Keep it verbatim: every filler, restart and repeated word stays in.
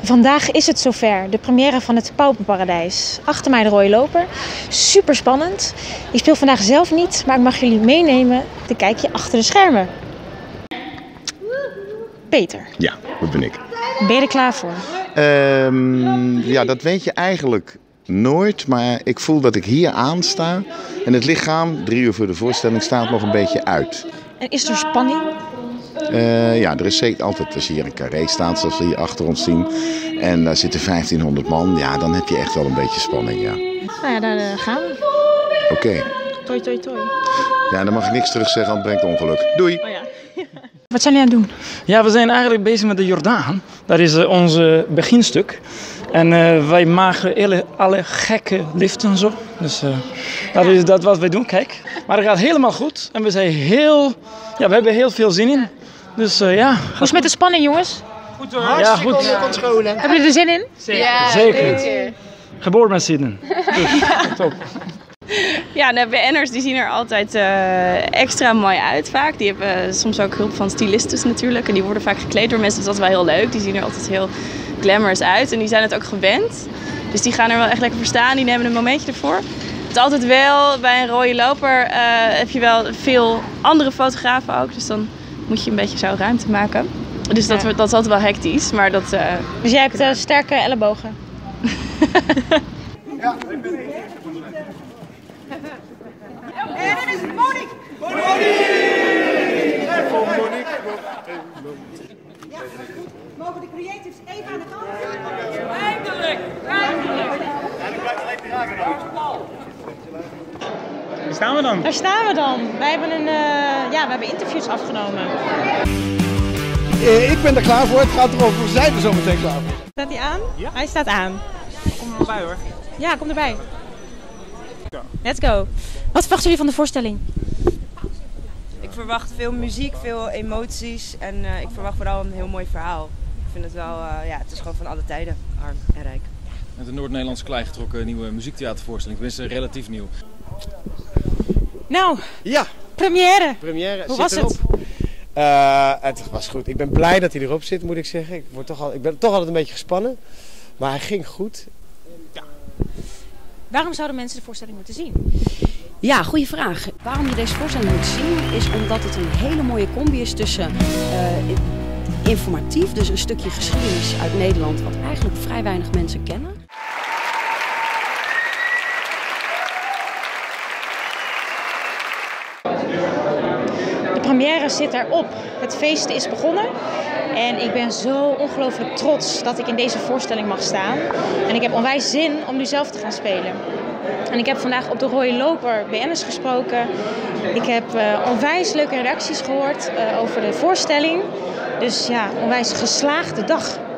Vandaag is het zover, de première van het Paupenparadijs. Achter mij de rode loper. Super spannend. Ik speel vandaag zelf niet, maar ik mag jullie meenemen te kijkje achter de schermen. Peter. Ja, dat ben ik. Ben je er klaar voor? Um, ja, dat weet je eigenlijk nooit, maar ik voel dat ik hier aan sta. En het lichaam, drie uur voor de voorstelling, staat nog een beetje uit. En is er spanning? Uh, ja, er is zeker altijd, als je hier een carré staat, zoals we hier achter ons zien. En daar zitten vijftienhonderd man, ja, dan heb je echt wel een beetje spanning, ja. Nou ja, daar uh, gaan we. Oké. Okay. Toi, toi, toi. Ja, dan mag ik niks terug zeggen, want het brengt ongeluk. Doei! Oh ja. Wat zijn jullie aan het doen? Ja, we zijn eigenlijk bezig met de Jordaan. Dat is uh, ons uh, beginstuk. En uh, wij maken alle, alle gekke liften zo. Dus uh, dat is dat wat wij doen, kijk. Maar het gaat helemaal goed. En we zijn heel, ja, we hebben heel veel zin in. Dus uh, ja. Hoe is het met de spanning, jongens? Goed hoor, hartstikke ja, goed. Onder controle. Hebben jullie er zin in? Zeker. Ja, zeker. zeker. Geboren met zin in. Dus, top. Ja, de B N'ers die zien er altijd uh, extra mooi uit vaak. Die hebben soms ook hulp van stylistes natuurlijk. En die worden vaak gekleed door mensen, dus dat is wel heel leuk. Die zien er altijd heel glamorous uit en die zijn het ook gewend. Dus die gaan er wel echt lekker voor staan, die nemen een momentje ervoor. Het is altijd wel, bij een rode loper uh, heb je wel veel andere fotografen ook. Dus dan moet je een beetje zo ruimte maken. Dus dat, ja. dat is altijd wel hectisch. Maar dat, uh, dus jij hebt uh, sterke ellebogen? Ja. En dat is Monique! Monique! Ja, mogen de creatives even aan de kant? Eindelijk! Eindelijk! Waar staan we dan? Daar staan we dan. Wij hebben, een, uh, ja, we hebben interviews afgenomen. Uh, ik ben er klaar voor. Het gaat erover. We zijn er zo meteen klaar voor. Staat hij aan? Ja? Hij staat aan. Kom er maar bij hoor. Ja, kom erbij. Let's go. Wat verwachten jullie van de voorstelling? Ik verwacht veel muziek, veel emoties en uh, ik verwacht vooral een heel mooi verhaal. Ik vind het wel, uh, ja, het is gewoon van alle tijden, arm en rijk. Met de Noord-Nederlandse kleigetrokken nieuwe muziektheatervoorstelling, tenminste relatief nieuw. Nou, ja. Première. Première. Hoe was erop. het? Uh, het was goed. Ik ben blij dat hij erop zit, moet ik zeggen. Ik, word toch al, ik ben toch altijd een beetje gespannen, maar hij ging goed. Ja. Waarom zouden mensen de voorstelling moeten zien? Ja, goede vraag. Waarom je deze voorstelling moet zien is omdat het een hele mooie combi is tussen uh, informatief, dus een stukje geschiedenis uit Nederland wat eigenlijk vrij weinig mensen kennen. De première zit erop. Het feest is begonnen. En ik ben zo ongelooflijk trots dat ik in deze voorstelling mag staan. En ik heb onwijs zin om nu zelf te gaan spelen. En ik heb vandaag op de rode loper B N'ers gesproken. Ik heb uh, onwijs leuke reacties gehoord uh, over de voorstelling. Dus ja, onwijs geslaagde dag.